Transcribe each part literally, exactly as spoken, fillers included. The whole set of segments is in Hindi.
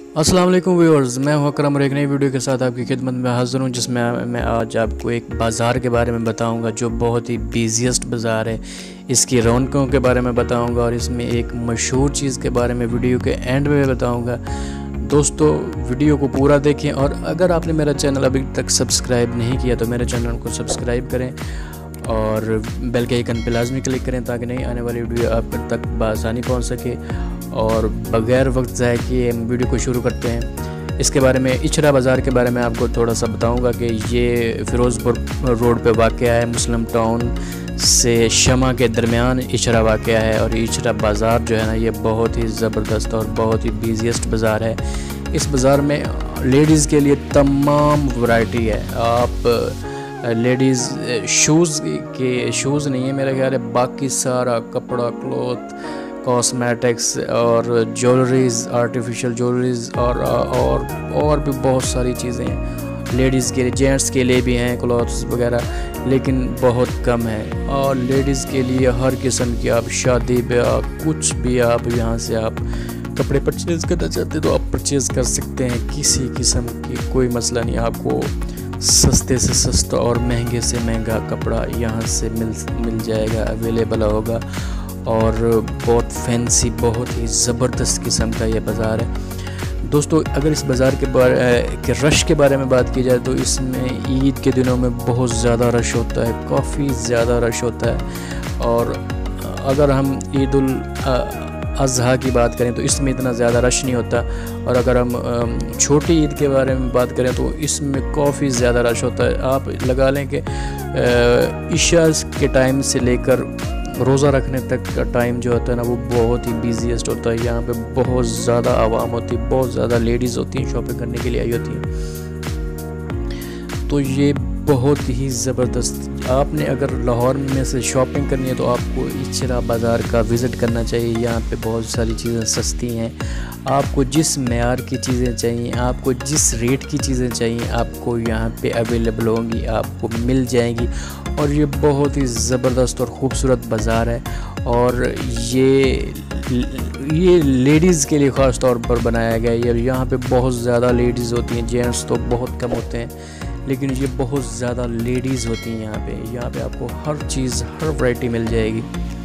अस्सलाम वालेकुम व्यूअर्स, मैं हूं अकरम और एक नई वीडियो के साथ आपकी खिदमत में हाज़िर हूं, जिसमें मैं आज आपको एक बाज़ार के बारे में बताऊंगा जो बहुत ही बिज़ीएस्ट बाज़ार है। इसकी रौनकों के बारे में बताऊंगा और इसमें एक मशहूर चीज़ के बारे में वीडियो के एंड में बताऊंगा। दोस्तों, वीडियो को पूरा देखें और अगर आपने मेरा चैनल अभी तक सब्सक्राइब नहीं किया तो मेरे चैनल को सब्सक्राइब करें और बेल के आइकन पर लाजमी क्लिक करें ताकि नई आने वाली वीडियो आप तक बआसानी पहुँच सके। और बग़ैर वक्त ज़ाय किए हम वीडियो को शुरू करते हैं। इसके बारे में इचरा बाज़ार के बारे में आपको थोड़ा सा बताऊंगा कि ये फ़िरोज़पुर रोड पे वाक़या है। मुस्लिम टाउन से शमा के दरमियान इचरा वाक़या है और इचरा बाज़ार जो है ना, ये बहुत ही ज़बरदस्त और बहुत ही बिज़ीएस्ट बाज़ार है। इस बाज़ार में लेडीज़ के लिए तमाम वैरायटी है। आप लेडीज़ शूज़ के शूज़ नहीं है मेरा ख्याल है, बाकी सारा कपड़ा, क्लॉथ, कॉस्मेटिक्स और ज्वेलरीज़, आर्टिफिशियल ज्वेलरीज़ और और और भी बहुत सारी चीज़ें हैं। लेडीज़ के लिए, जेंट्स के लिए भी हैं क्लॉथ्स वगैरह, लेकिन बहुत कम है। और लेडीज़ के लिए हर किस्म की, आप शादी ब्याह कुछ भी आप यहाँ से आप कपड़े परचेज़ करना चाहते तो आप परचेज़ कर सकते हैं। किसी किस्म की कोई मसला नहीं, आपको सस्ते से सस्ता और महंगे से महंगा कपड़ा यहाँ से मिल मिल जाएगा, अवेलेबल होगा। और बहुत फैंसी, बहुत ही ज़बरदस्त किस्म का ये बाज़ार है। दोस्तों, अगर इस बाज़ार के बारे के रश के बारे में बात की जाए तो इसमें ईद के दिनों में बहुत ज़्यादा रश होता है, काफ़ी ज़्यादा रश होता है। और अगर हम ईद उल अज़हा की बात करें तो इसमें इतना ज़्यादा रश नहीं होता। और अगर हम छोटी ईद के बारे में बात करें तो इसमें काफ़ी ज़्यादा रश होता है। आप लगा लें कि इशा के टाइम से लेकर रोज़ा रखने तक का टाइम जो होता है ना, वो बहुत ही बिज़ीएस्ट होता है। यहाँ पे बहुत ज़्यादा आवाम होती है, बहुत ज़्यादा लेडीज़ होती हैं, शॉपिंग करने के लिए आई होती हैं। तो ये बहुत ही ज़बरदस्त, आपने अगर लाहौर में से शॉपिंग करनी है तो आपको इचरा बाज़ार का विज़िट करना चाहिए। यहाँ पे बहुत सारी चीज़ें सस्ती हैं। आपको जिस मेयार की चीज़ें चाहिए, आपको जिस रेट की चीज़ें चाहिए, आपको यहाँ पे अवेलेबल होंगी, आपको मिल जाएंगी। और ये बहुत ही ज़बरदस्त और ख़ूबसूरत बाज़ार है। और ये ये लेडीज़ के लिए ख़ास तौर पर बनाया गया है। ये यहाँ पे बहुत ज़्यादा लेडीज़ होती हैं, जेंट्स तो बहुत कम होते हैं, लेकिन ये बहुत ज़्यादा लेडीज़ होती हैं यहाँ पे। यहाँ पे आपको हर चीज़, हर वैरायटी मिल जाएगी।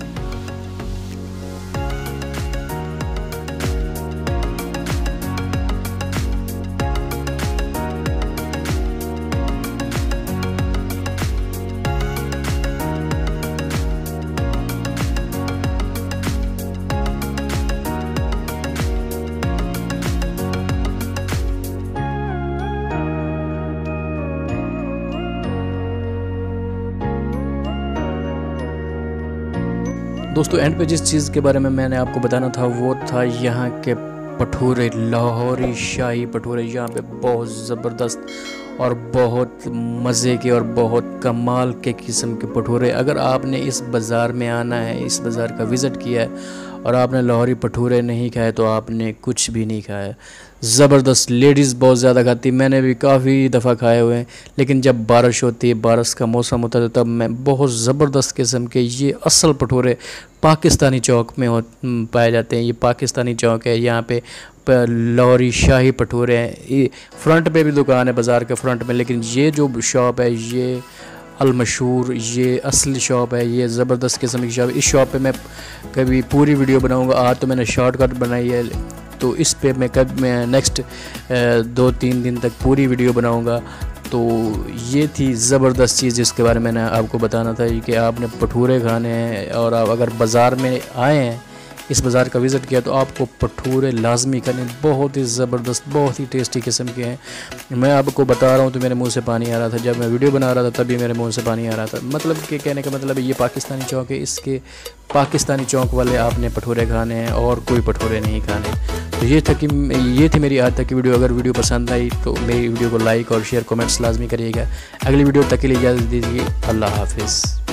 दोस्तों, एंड पे जिस चीज़ के बारे में मैंने आपको बताना था वो था यहाँ के भटूरे, लाहौरी शाही भटूरे। यहाँ पे बहुत ज़बरदस्त और बहुत मज़े के और बहुत कमाल के किस्म के भटूरे। अगर आपने इस बाज़ार में आना है, इस बाज़ार का विज़िट किया है और आपने लाहौरी भटूरे नहीं खाए तो आपने कुछ भी नहीं खाया। ज़बरदस्त, लेडीज़ बहुत ज़्यादा खाती, मैंने भी काफ़ी दफ़ा खाए हुए हैं। लेकिन जब बारिश होती है, बारिश का मौसम होता है, तब मैं बहुत ज़बरदस्त किस्म के ये असल भटूरे पाकिस्तानी चौक में हो पाए जाते हैं। ये पाकिस्तानी चौक है, यहाँ पे लाहौरी शाही भटूरे हैं। फ्रंट पे भी दुकान है बाज़ार के फ्रंट में, लेकिन ये जो शॉप है ये अलमशहूर, ये असली शॉप है, ये ज़बरदस्त किस्म की शॉप है। इस शॉप पे मैं कभी पूरी वीडियो बनाऊंगा। आज तो मैंने शॉर्टकट बनाई है, तो इस पे मैं कब मैं नेक्स्ट दो तीन दिन तक पूरी वीडियो बनाऊंगा। तो ये थी ज़बरदस्त चीज़ जिसके बारे में मैंने आपको बताना था कि आपने भटूरे खाने हैं। और आप अगर बाज़ार में आए हैं, इस बाज़ार का विज़िट किया, तो आपको भटूरे लाजमी करने। बहुत ही ज़बरदस्त, बहुत ही टेस्टी किस्म के हैं। मैं आपको बता रहा हूँ तो मेरे मुंह से पानी आ रहा था, जब मैं वीडियो बना रहा था तभी मेरे मुंह से पानी आ रहा था। मतलब कि कहने का मतलब है ये पाकिस्तानी चौक है, इसके पाकिस्तानी चौक वाले आपने भटूरे खाने हैं और कोई भटूरे नहीं खाने। तो ये था कि ये थी मेरी आज तक की वीडियो। अगर वीडियो पसंद आई तो मेरी वीडियो को लाइक और शेयर, कमेंट्स लाजमी करिएगा। अगली वीडियो तक के लिए इजाज़त दीजिए। अल्लाह हाफिज़।